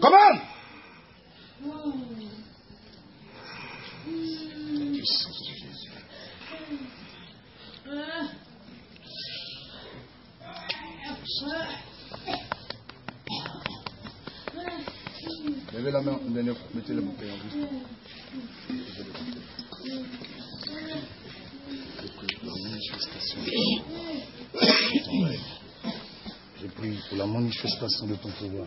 Commande. Levez la main, mettez la bouteille en plus. Je prie pour la manifestation de ton pouvoir.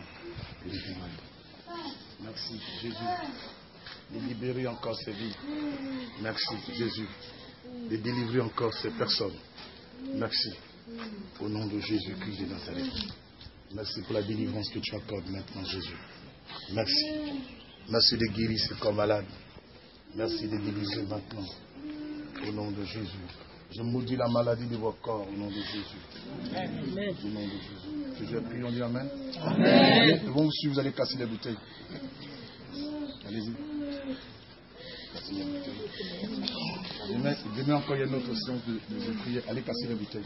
Merci Jésus de libérer encore ces vies. Merci Jésus de délivrer encore ces personnes. Merci au nom de Jésus-Christ de Nazareth. Merci pour la délivrance que tu accordes maintenant Jésus. Merci. Merci de guérir ces corps malades. Merci de délivrer maintenant au nom de Jésus. Je maudis la maladie de vos corps au nom de Jésus. Amen. Au nom de Jésus. Jésus a prié, on dit Amen. Amen. Ils vont vous suivre, vous allez casser les bouteilles. Allez-y. Casser les bouteilles. Demain encore, il y a une autre séance de prière. Allez casser les bouteilles.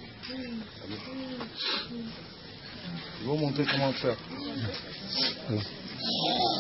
Allez. Ils vont vous montrer comment faire. Alors.